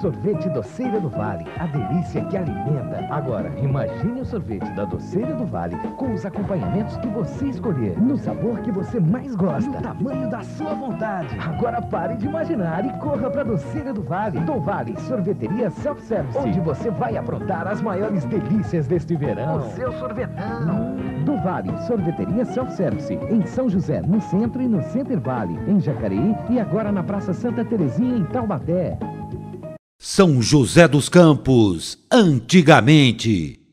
Sorvete Doceira do Vale, a delícia que alimenta. Agora, imagine o sorvete da Doceira do Vale com os acompanhamentos que você escolher, no sabor que você mais gosta, no tamanho da sua vontade. Agora pare de imaginar e corra para Doceira do Vale. Do Vale Sorveteria Self-Service, onde você vai aprontar as maiores delícias deste verão. O seu sorvetão. Do Vale Sorveteria Self-Service, em São José, no centro e no Center Vale, em Jacareí e agora na Praça Santa Terezinha, em Taubaté. São José dos Campos, antigamente.